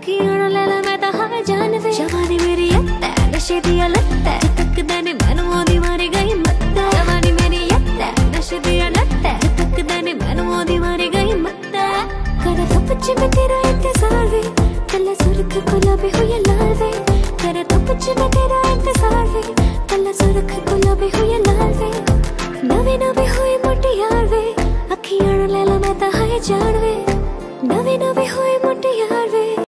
अखियां नाल ले ला मैं तां हां जान वे जवानी मेरी अत्ते नशे दी लत्त है तकदा ने मैनू ओदी मारी गई मत्त जवानी मेरी अत्ते नशे दी लत्त है तकदा ने मैनू ओदी मारी गई मत्त कर धप च मैं तेरा इंतजार वे कल्ला सुर्ख गुलाबी होया